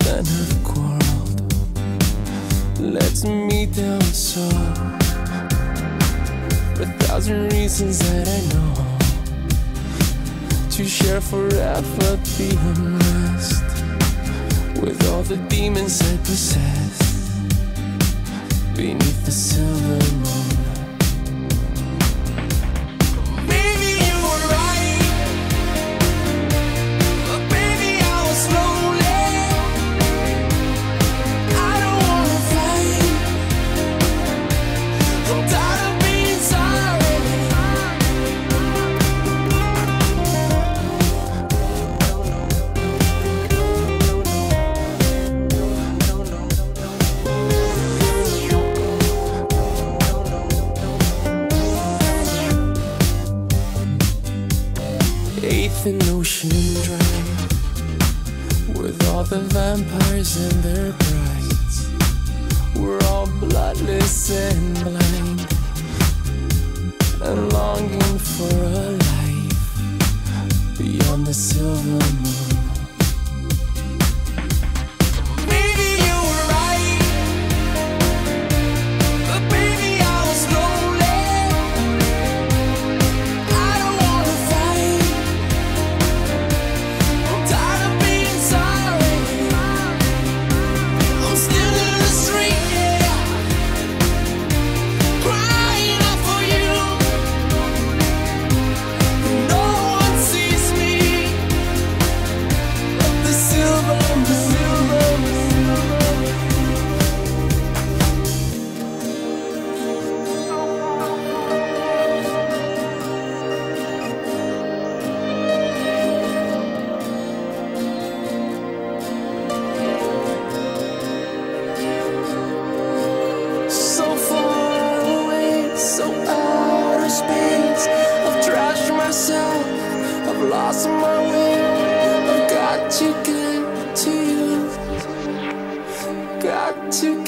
men have quarreled. Let's meet down so. A thousand reasons that I know to share forever the unrest with all the demons I possess beneath the silver moon. Eighth and Ocean Drive, with all the vampires and their brides. We're all bloodless and blind, and longing for a life beyond the silver moon. I've lost my way, I've got to get to you, got to